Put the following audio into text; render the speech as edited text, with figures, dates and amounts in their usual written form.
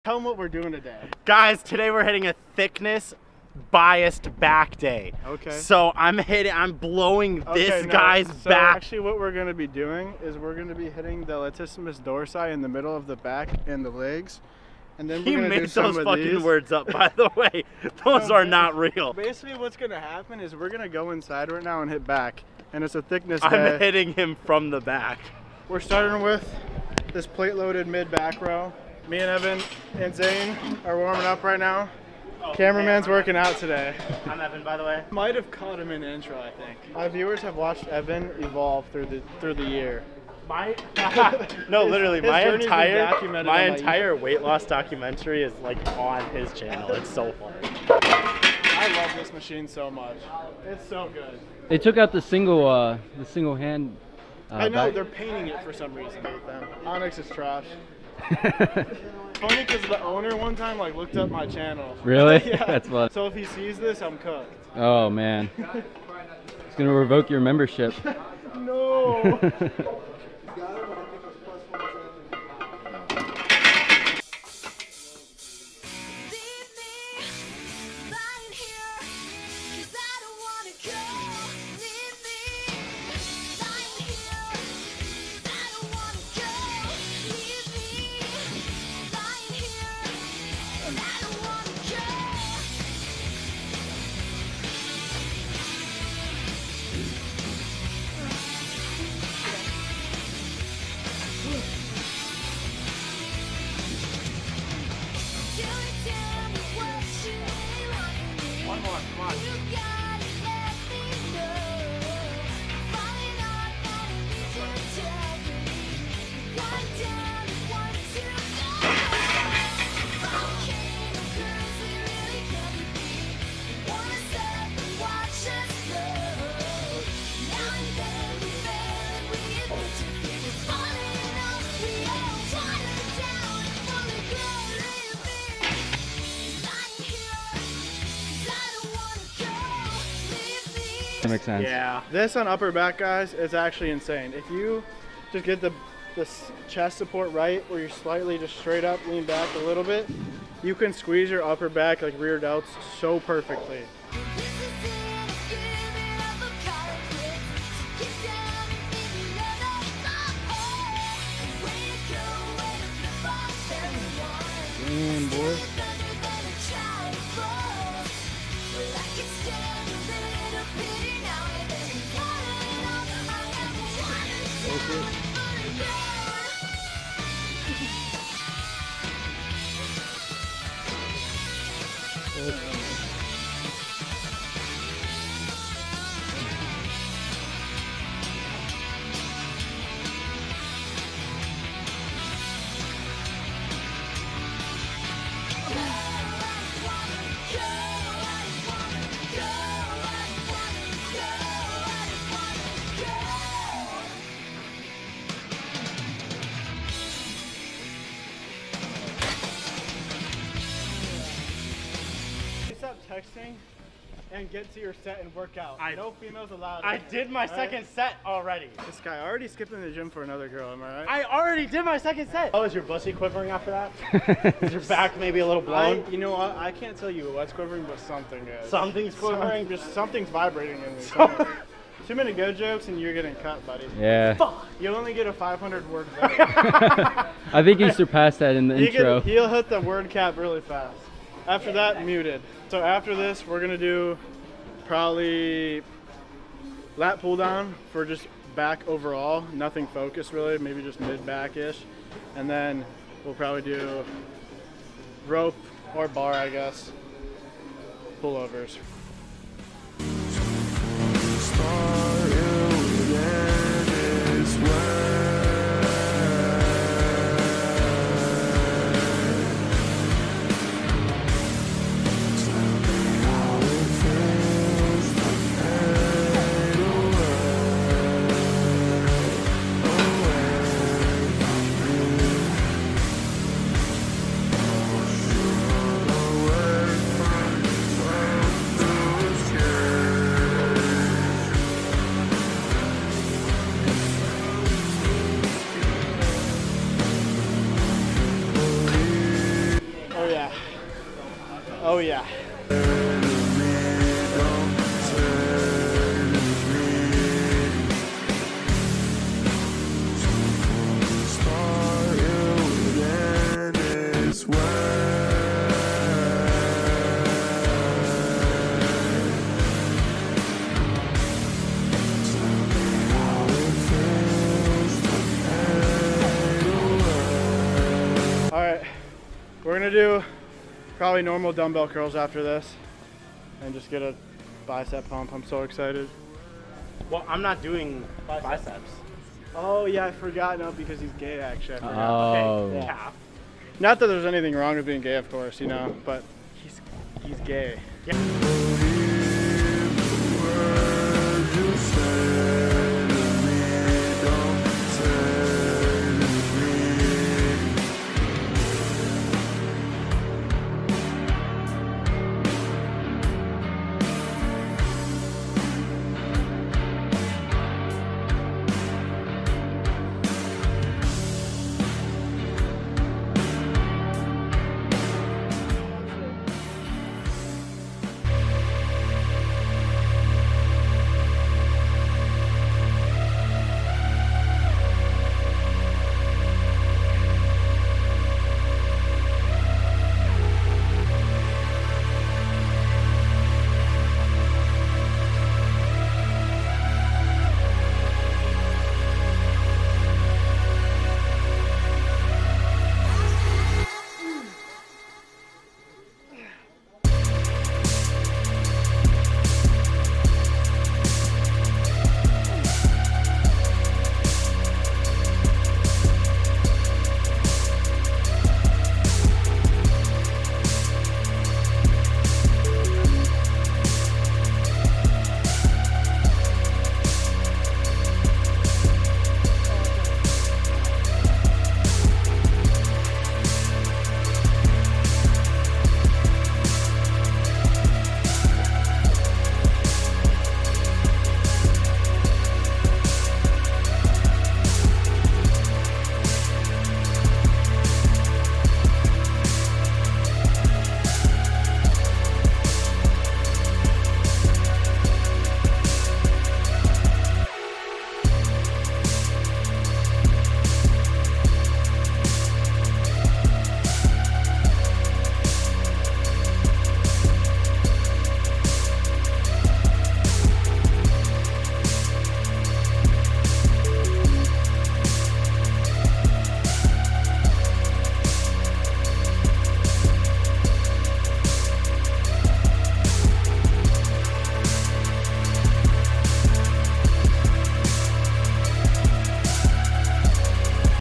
Tell them what we're doing today. Guys, today we're hitting a thickness biased back day. Okay. So I'm blowing this guy's back. Actually what we're gonna be doing is we're gonna be hitting the latissimus dorsi in the middle of the back and the legs. And then we're gonna do some of those fucking these. words up, by the way. Those are not real. Basically what's gonna happen is we're gonna go inside right now and hit back. And it's a thickness I'm day. hitting him from the back. We're starting with this plate loaded mid back row. Me and Evan and Zane are warming up right now. Cameraman's working out today. I'm Evan, by the way. Might have caught him in the intro, I think. My viewers have watched Evan evolve through the year. No, literally, my documented entire weight loss documentary is like on his channel. It's so funny. I love this machine so much. It's so good. They took out the single hand. I know back. they're painting it for some reason with them. Onyx is trash. Funny because the owner one time like looked up my channel. Really? Yeah. That's fun. So if he sees this, I'm cooked. Oh man, it's gonna revoke your membership. No. One more, come on. That makes sense. Yeah. This on upper back, guys, is actually insane. If you just get the chest support right, where you're slightly just straight up, lean back a little bit, you can squeeze your upper back, like rear delts, so perfectly. Damn, boy. Stop texting and get to your set and work out. No females allowed. I did my second set already. This guy already skipped in the gym for another girl, am I right? I already did my second set. Oh, is your bussy quivering after that? Is your back maybe a little blown? You know what? I can't tell you what's quivering, but something is. Something's quivering? Just something's vibrating in me. Too many good jokes and you're getting cut, buddy. Yeah. Fuck. You'll only get a 500 word video. I think he surpassed that in the intro. He'll hit the word cap really fast. After that, muted. So after this, we're gonna do probably lat pull down for just back overall, nothing focused really, maybe just mid back-ish. And then we'll probably do rope or bar, I guess, pullovers. Oh yeah. All right, we're gonna do probably normal dumbbell curls after this and just get a bicep pump. I'm so excited. Well, I'm not doing biceps. Oh yeah, I forgot. No, because he's gay actually. I forgot. Oh. Okay, Yeah. calf. Not that there's anything wrong with being gay, of course, you know, but he's gay. Yeah.